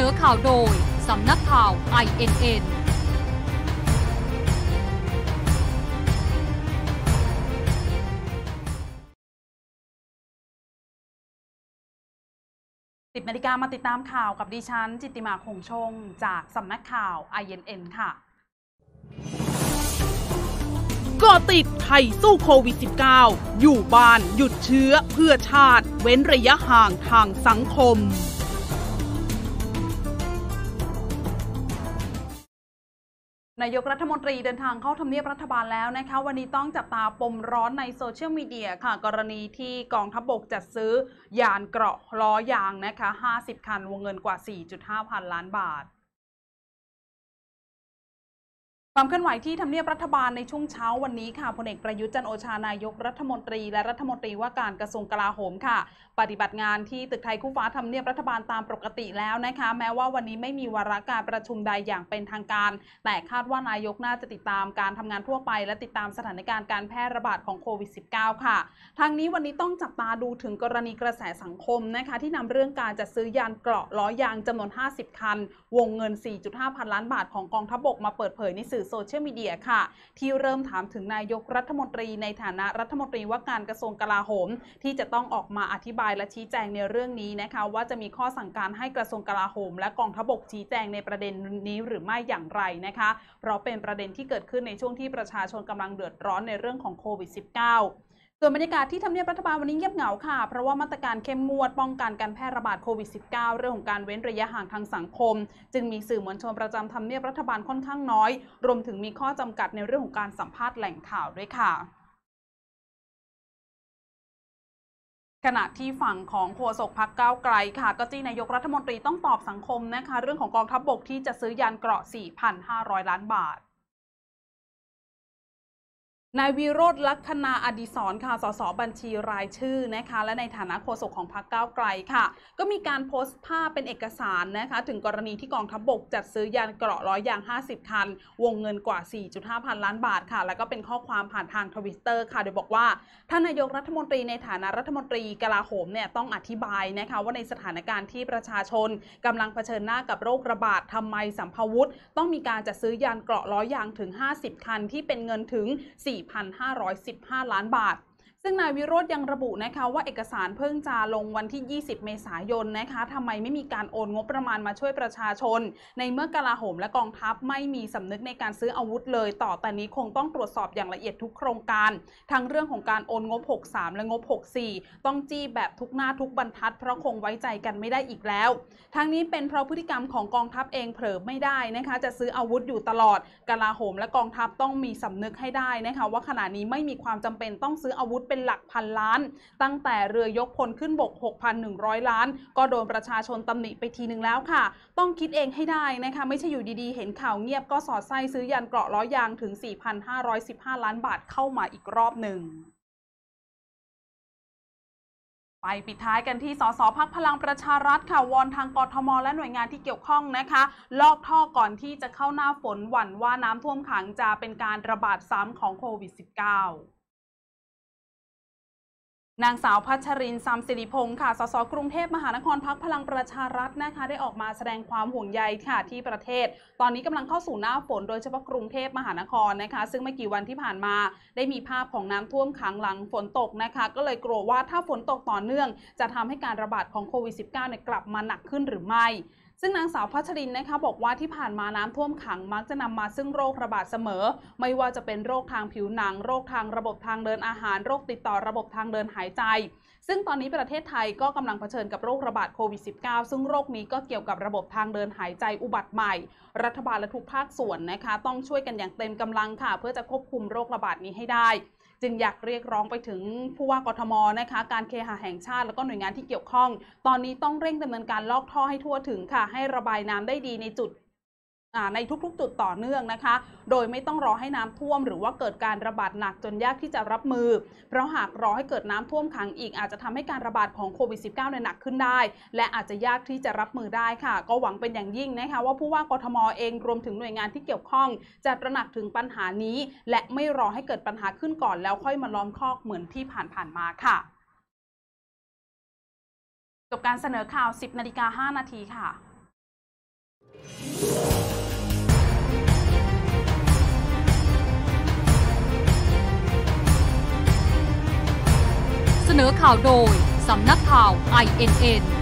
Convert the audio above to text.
อข่าวโดยสำนักข่าว INN 10 นาฬิกามาติดตามข่าวกับดิฉันจิตติมาคงชงจากสำนักข่าว INN ค่ะก็ติดไทยสู้โควิด -19 อยู่บ้านหยุดเชื้อเพื่อชาติเว้นระยะห่างทางสังคมนายกรัฐมนตรีเดินทางเข้าทำเนียบรัฐบาลแล้วนะคะวันนี้ต้องจับตาปมร้อนในโซเชียลมีเดียค่ะกรณีที่กองทัพบกจัดซื้อยานเกราะล้อยางนะคะ50 คันวงเงินกว่า 4.5 พันล้านบาทความเคลื่อนไหวที่ทำเนียบรัฐบาลในช่วงเช้าวันนี้ค่ะพลเอกประยุทธ์จันทร์โอชานายกรัฐมนตรีและรัฐมนตรีว่าการกระทรวงกลาโหมค่ะปฏิบัติงานที่ตึกไทยคู่ฟ้าทำเนียบรัฐบาลตามปกติแล้วนะคะแม้ว่าวันนี้ไม่มีวาระการประชุมใดอย่างเป็นทางการแต่คาดว่านายกน่าจะติดตามการทำงานทั่วไปและติดตามสถานการณ์การแพร่ระบาดของโควิด -19 ค่ะทางนี้วันนี้ต้องจับตาดูถึงกรณีกระแสสังคมนะคะที่นำเรื่องการจัดซื้อยานเกราะล้อยางจำนวน50 คันวงเงิน 4.5 พันล้านบาทของกองทัพบกมาเปิดเผยในสื่อโซเชียลมีเดียที่เริ่มถามถึงนายกรัฐมนตรีในฐานะรัฐมนตรีว่าการกระทรวงกลาโหมที่จะต้องออกมาอธิบายและชี้แจงในเรื่องนี้นะคะว่าจะมีข้อสั่งการให้กระทรวงกลาโหมและกองทัพบกชี้แจงในประเด็นนี้หรือไม่อย่างไรนะคะเพราะเป็นประเด็นที่เกิดขึ้นในช่วงที่ประชาชนกำลังเดือดร้อนในเรื่องของโควิด -19ส่วนบรรยากาศที่ทำเนียบรัฐบาลวันนี้เงียบเหงาค่ะเพราะว่ามาตรการเข้มงวดป้องกันการแพร่ระบาดโควิด -19 เรื่องของการเว้นระยะห่างทางสังคมจึงมีสื่อมวลชนประจำทำเนียบรัฐบาลค่อนข้างน้อยรวมถึงมีข้อจำกัดในเรื่องของการสัมภาษณ์แหล่งข่าวด้วยค่ะขณะที่ฝั่งของโฆษกพรรคก้าวไกลค่ะก็จี้นายกรัฐมนตรีต้องตอบสังคมนะคะเรื่องของกองทัพบกที่จะซื้อยานเกราะ 4,500 ล้านบาทนายวิโรจน์ ลักษณาอดิศรค่ะสสบัญชีรายชื่อนะคะและในฐานะโฆษกของพรรคก้าวไกลค่ะก็มีการโพสต์ภาพเป็นเอกสารนะคะถึงกรณีที่กองทัพบกจัดซื้อยานเกราะล้อยาง50 คันวงเงินกว่า 4.5 พันล้านบาทค่ะแล้วก็เป็นข้อความผ่านทาง Twitter ค่ะโดยบอกว่าท่านนายกรัฐมนตรีในฐานะรัฐมนตรีกลาโหมเนี่ยต้องอธิบายนะคะว่าในสถานการณ์ที่ประชาชนกำลังเผชิญหน้ากับโรคระบาดทำไมสัมภาวุธต้องมีการจัดซื้อยานเกราะล้อยางถึง50 คันที่เป็นเงินถึง 4,515 ล้านบาทซึ่งนายวิโรจน์ยังระบุนะคะว่าเอกสารเพิ่งจะลงวันที่ 20 เมษายนนะคะทำไมไม่มีการโอนงบประมาณมาช่วยประชาชนในเมื่อกลาโหมและกองทัพไม่มีสำนึกในการซื้ออาวุธเลยต่อแต่นี้คงต้องตรวจสอบอย่างละเอียดทุกโครงการทั้งเรื่องของการโอนงบ 63 และงบ 64 ต้องจี้แบบทุกหน้าทุกบรรทัดเพราะคงไว้ใจกันไม่ได้อีกแล้วทั้งนี้เป็นเพราะพฤติกรรมของกองทัพเองเผลอไม่ได้นะคะจะซื้ออาวุธอยู่ตลอดกลาโหมและกองทัพต้องมีสำนึกให้ได้นะคะว่าขณะนี้ไม่มีความจำเป็นต้องซื้ออาวุธเป็นหลักพันล้านตั้งแต่เรือยกพลขึ้นบก 6,100 ล้านก็โดนประชาชนตำหนิไปทีนึงแล้วค่ะต้องคิดเองให้ได้นะคะไม่ใช่อยู่ดีๆเห็นข่าวเงียบก็สอดไส้ซื้อยานเกราะล้อยางถึง 4,515 ล้านบาทเข้ามาอีกรอบหนึ่งไปปิดท้ายกันที่สสพรรคพลังประชารัฐค่ะวอนทางกทมและหน่วยงานที่เกี่ยวข้องนะคะลอกท่อก่อนที่จะเข้าหน้าฝนหวั่นว่าน้ำท่วมขังจะเป็นการระบาดซ้ำของโควิด -19นางสาวพัชรินทร์ ซำสิริพงศ์ค่ะสสกรุงเทพมหานครพรรคพลังประชารัฐนะคะได้ออกมาแสดงความห่วงใยค่ะที่ประเทศตอนนี้กำลังเข้าสู่หน้าฝนโดยเฉพาะกรุงเทพมหานครนะคะซึ่งไม่กี่วันที่ผ่านมาได้มีภาพของน้ำท่วมขังหลังฝนตกนะคะก็เลยกลัวว่าถ้าฝนตกต่อเนื่องจะทำให้การระบาดของโควิด -19 เนี่ยกลับมาหนักขึ้นหรือไม่ซึ่งนางสาวพัชรินนะคะบอกว่าที่ผ่านมาน้ำท่วมขังมักจะนำมาซึ่งโรคระบาดเสมอไม่ว่าจะเป็นโรคทางผิวหนังโรคทางระบบทางเดินอาหารโรคติดต่อระบบทางเดินหายใจซึ่งตอนนี้ประเทศไทยก็กำลังเผชิญกับโรคระบาดโควิด -19 ซึ่งโรคนี้ก็เกี่ยวกับระบบทางเดินหายใจอุบัติใหม่รัฐบาลและทุกภาคส่วนนะคะต้องช่วยกันอย่างเต็มกำลังค่ะเพื่อจะควบคุมโรคระบาดนี้ให้ได้จึงอยากเรียกร้องไปถึงผู้ว่ากทมนะคะการเคหะแห่งชาติแล้วก็หน่วยงานที่เกี่ยวข้องตอนนี้ต้องเร่งดำเนินการลอกท่อให้ทั่วถึงค่ะให้ระบายน้ำได้ดีในทุกๆจุดต่อเนื่องนะคะโดยไม่ต้องรอให้น้ำท่วมหรือว่าเกิดการระบาดหนักจนยากที่จะรับมือเพราะหากรอให้เกิดน้ำท่วมขังอีกอาจจะทำให้การระบาดของโควิด -19 หนักขึ้นได้และอาจจะยากที่จะรับมือได้ค่ะก็หวังเป็นอย่างยิ่งนะคะว่าผู้ว่ากทมเองรวมถึงหน่วยงานที่เกี่ยวข้องจะตระหนักถึงปัญหานี้และไม่รอให้เกิดปัญหาขึ้นก่อนแล้วค่อยมาล้อมคอกเหมือนที่ผ่านมาค่ะจบการเสนอข่าว 10:05 นาทีค่ะเสนอข่าวโดยสำนักข่าว INN